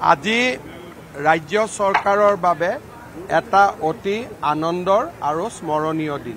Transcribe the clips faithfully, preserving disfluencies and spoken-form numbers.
আজি ৰাজ্য চৰকাৰৰ বাবে এটা অতি আনন্দৰ আৰু স্মৰণীয় দিন।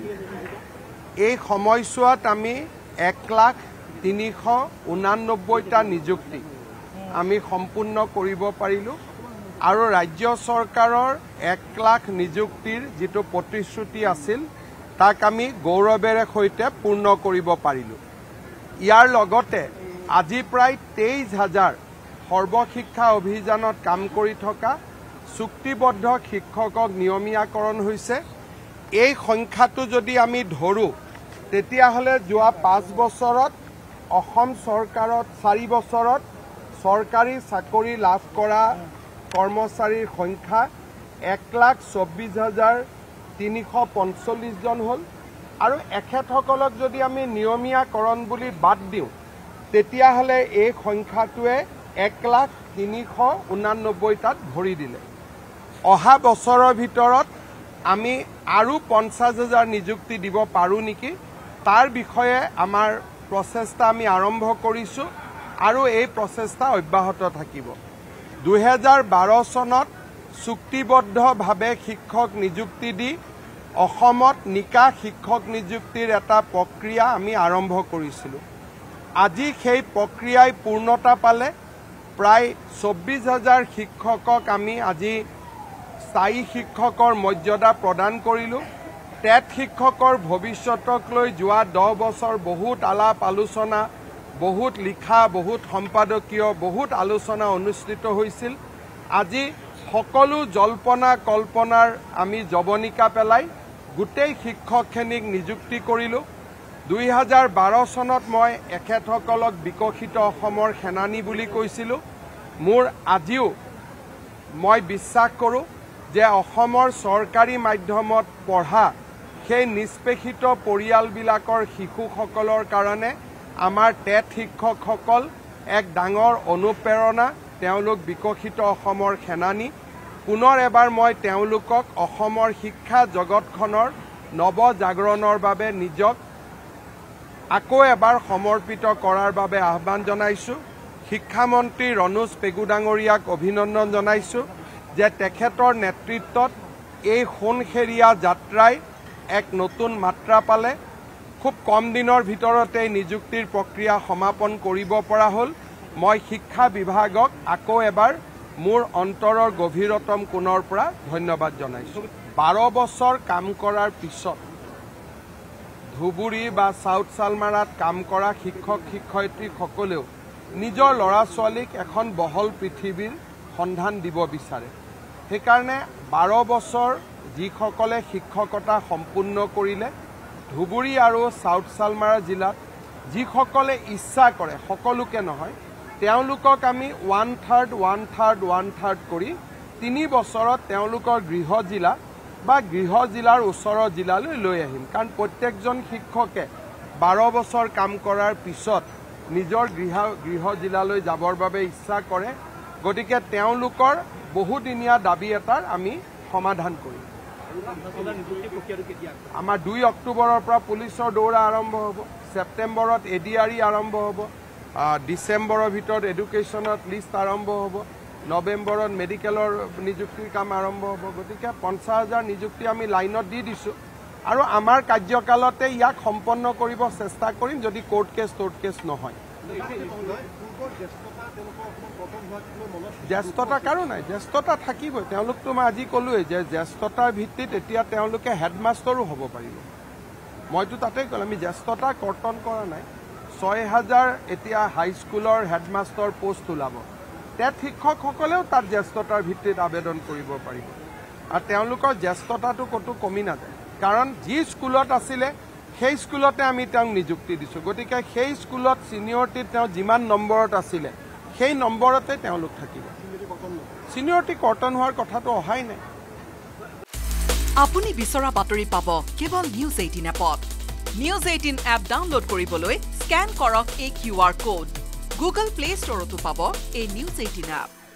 এই সময়ছোৱাত আমি এক লাখ তিনিশ ঊনানব্বৈটা নিযুক্তি আমি সম্পূৰ্ণ কৰিব পাৰিলোঁ আৰু ৰাজ্য চৰকাৰৰ এক লাখ নিযুক্তিৰ যিটো প্ৰতিশ্ৰুতি আছিল তাক আমি গৌৰৱেৰে সৈতে পূৰ্ণ কৰিব পাৰিলোঁ। ইয়াৰ লগতে আজি প্ৰায় তেইছ হাজাৰ সৰ্বশিক্ষা অভিযানত কাম কৰি থকা চুক্তিবদ্ধ শিক্ষকক নিয়মীয়াকৰণ হৈছে। এই সংখ্যাটো যদি আমি ধৰোঁ তেতিয়াহ'লে যোৱা পাঁচ বছৰত অসম চৰকাৰত চাৰি বছৰত চৰকাৰী চাকৰি লাভ কৰা কৰ্মচাৰীৰ সংখ্যা এক লাখ চৌব্বিছ হাজাৰ তিনিশ পঞ্চল্লিছ জন হ'ল আৰু এখেতসকলক যদি আমি নিয়মীয়াকৰণ বুলি বাদ দিওঁ তেতিয়াহ'লে এই সংখ্যাটোৱে এক লাখ তিনিশ ঊনানব্বৈটাত ভৰি দিলে। অহা বছৰৰ ভিতৰত আমি আৰু পঞ্চাছ হাজাৰ নিযুক্তি দিব পাৰোঁ নেকি তাৰ বিষয়ে আমাৰ প্ৰচেষ্টা আমি আৰম্ভ কৰিছোঁ আৰু এই প্ৰচেষ্টা অব্যাহত থাকিব। দুহেজাৰ বাৰ চনত চুক্তিবদ্ধভাৱে শিক্ষক নিযুক্তি দি অসমত নিকা শিক্ষক নিযুক্তিৰ এটা প্ৰক্ৰিয়া আমি আৰম্ভ কৰিছিলোঁ। আজি সেই প্ৰক্ৰিয়াই পূৰ্ণতা পালে। প্ৰায় চৌব্বিছ হাজাৰ শিক্ষকক আমি আজি স্থায়ী শিক্ষকৰ মৰ্যাদা প্ৰদান কৰিলোঁ। টেট শিক্ষকৰ ভৱিষ্যতক লৈ যোৱা দহ বছৰ বহুত আলাপ আলোচনা, বহুত লিখা, বহুত সম্পাদকীয়, বহুত আলোচনা অনুষ্ঠিত হৈছিল। আজি সকলো জল্পনা কল্পনাৰ আমি জৱনিকা পেলাই গোটেই শিক্ষকখিনিক নিযুক্তি কৰিলোঁ। দুই হাজাৰ বাৰ চনত মই এখেতসকলক বিকশিত অসমৰ সেনানী বুলি কৈছিলোঁ। মোৰ আজিও মই বিশ্বাস কৰোঁ যে অসমৰ চৰকাৰী মাধ্যমত পঢ়া সেই নিষ্পেষিত পৰিয়ালবিলাকৰ শিশুসকলৰ কাৰণে আমাৰ টেট শিক্ষকসকল এক ডাঙৰ অনুপ্ৰেৰণা। তেওঁলোক বিকশিত অসমৰ সেনানী। পুনৰ এবাৰ মই তেওঁলোকক অসমৰ শিক্ষা জগতখনৰ নৱজাগৰণৰ বাবে নিজক আকৌ এবাৰ সমৰ্পিত কৰাৰ বাবে আহ্বান জনাইছোঁ। শিক্ষামন্ত্ৰী ৰণোজ পেগু ডাঙৰীয়াক অভিনন্দন জনাইছোঁ যে তেখেতৰ নেতৃত্বত এই সোণসেৰীয়া যাত্ৰাই এক নতুন মাত্ৰা পালে। খুব কম দিনৰ ভিতৰতে নিযুক্তিৰ প্ৰক্ৰিয়া সমাপন কৰিব পৰা হ'ল। মই শিক্ষা বিভাগক আকৌ এবাৰ মোৰ অন্তৰৰ গভীৰতম কোণৰ পৰা ধন্যবাদ জনাইছোঁ। বাৰ বছৰ কাম কৰাৰ পিছত ধুবুৰী বা চাউথ চালমাৰাত কাম কৰা শিক্ষক শিক্ষয়িত্ৰীসকলেও নিজৰ ল'ৰা ছোৱালীক এখন বহল পৃথিৱীৰ সন্ধান দিব বিচাৰে। সেইকাৰণে বাৰ বছৰ যিসকলে শিক্ষকতা সম্পূৰ্ণ কৰিলে ধুবুৰী আৰু চাউথ চালমাৰা জিলাত যিসকলে ইচ্ছা কৰে, সকলোকে নহয়, তেওঁলোকক আমি one third one third one third কৰি তিনি বছৰত তেওঁলোকৰ গৃহ জিলা বা গৃহ জিলাৰ ওচৰৰ জিলালৈ লৈ আহিম। কাৰণ প্ৰত্যেকজন শিক্ষকে বাৰ বছৰ কাম কৰাৰ পিছত নিজৰ গৃহ গৃহ জিলালৈ যাবৰ বাবে ইচ্ছা কৰে। গতিকে তেওঁলোকৰ বহুদিনীয়া দাবী এটাৰ আমি সমাধান কৰিম। আমাৰ দুই অক্টোবৰৰ পৰা পুলিচৰ দৌৰা আৰম্ভ হ'ব। ছেপ্টেম্বৰত এ ডি আৰ ই আৰম্ভ হ'ব। ডিচেম্বৰৰ ভিতৰত এডুকেশ্যনত লিষ্ট আৰম্ভ হ'ব। নৱেম্বৰত মেডিকেলৰ নিযুক্তিৰ কাম আৰম্ভ হ'ব। গতিকে পঞ্চাছ হাজাৰ নিযুক্তি আমি লাইনত দি দিছোঁ আৰু আমাৰ কাৰ্যকালতে ইয়াক সম্পন্ন কৰিব চেষ্টা কৰিম যদি কোৰ্ট কেছ টোৰ্ট কেছ নহয়। জ্যেষ্ঠতা কাৰো নাই, জ্যেষ্ঠতা থাকিবই। তেওঁলোকতো মই আজি ক'লোৱেই যে জ্যেষ্ঠতাৰ ভিত্তিত এতিয়া তেওঁলোকে হেডমাষ্টাৰো হ'ব পাৰিব। মইতো তাতে ক'লো আমি জ্যেষ্ঠতা কৰ্তন কৰা নাই। ছয় হাজাৰ এতিয়া হাইস্কুলৰ হেডমাষ্টাৰ পোষ্ট ওলাব। টেট শিক্ষকসকলেও তাত জ্যেষ্ঠতাৰ ভিত্তিত আবেদন কৰিব পাৰিব আৰু তেওঁলোকৰ জ্যেষ্ঠতাটো ক'তো কমি নাযায়। কাৰণ যি স্কুলত আছিলে সেই স্কুলতে আমি তেওঁক নিযুক্তি দিছোঁ। গতিকে সেই স্কুলত ছিনিয়ৰিটিত তেওঁ যিমান নম্বৰত আছিলে সেই নম্বৰতে তেওঁলোক থাকিব। ছিনিয়ৰিটি কৰ্তন হোৱাৰ কথাটো অহাই নাই। আপুনি বিচৰা বাতৰি পাব কেৱল নিউজ এইটিন এপত। নিউজ এইটিন এপ ডাউনলোড কৰিবলৈ স্কেন কৰক এই Q R code. Google play ষ্টৰতো পাব এই নিউজ এইটিন এপ।